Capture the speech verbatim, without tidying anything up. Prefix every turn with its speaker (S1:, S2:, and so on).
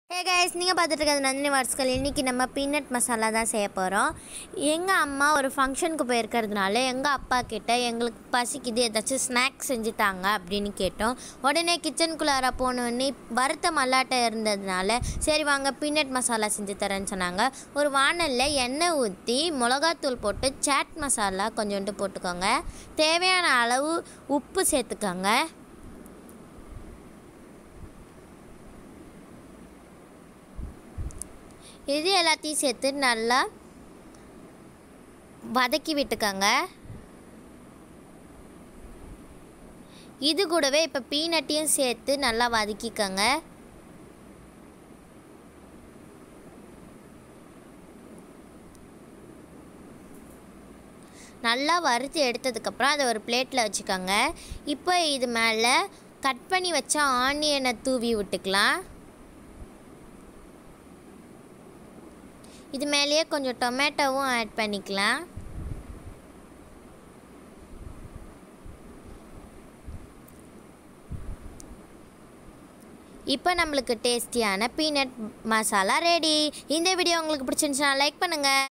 S1: Hey guys, நீங்க பார்த்துட்டு இருக்கிறது நந்தினி வாட்ஸ்கள். இன்னைக்கு நம்ம பீனட் மசாலா தான் செய்ய போறோம். எங்க அம்மா ஒரு ஃபங்க்ஷனுக்கு போயிருக்கிறதுனால எங்க அப்பா கிட்ட எங்களுக்கு பசிக்குது ஏதாச்சும் ஸ்நாக்ஸ் செஞ்சு தாங்க அப்படின்னு கேட்டோம். உடனே கிச்சனுக்குள்ளார போனோடனே வறுத்த மல்லாட்டை இருந்ததுனால சரி வாங்க பீனட் மசாலா செஞ்சு தரேன்னு சொன்னாங்க. ஒரு வாணல்ல எண்ணெய் ஊற்றி மிளகாத்தூள் போட்டு சாட் மசாலா கொஞ்சோண்டு போட்டுக்கோங்க. தேவையான அளவு உப்பு சேர்த்துக்கோங்க. இது எல்லாத்தையும் சேர்த்து நல்லா வதக்கி விட்டுக்கோங்க. இது கூடவே இப்போ பீனட்டையும் சேர்த்து நல்லா வதக்கிக்கோங்க. நல்லா வறுத்து எடுத்ததுக்கப்புறம் அதை ஒரு பிளேட்டில் வச்சுக்கோங்க. இப்போ இது மேலே கட் பண்ணி வச்ச ஆனியனை தூவி விட்டுக்கலாம். இது மேலேயே கொஞ்சம் டொமேட்டோவும் ஆட் பண்ணிக்கலாம். இப்போ நம்மளுக்கு டேஸ்டியான பீனட் மசாலா ரெடி. இந்த வீடியோ உங்களுக்கு பிடிச்சிருந்துச்சுன்னா லைக் பண்ணுங்கள்.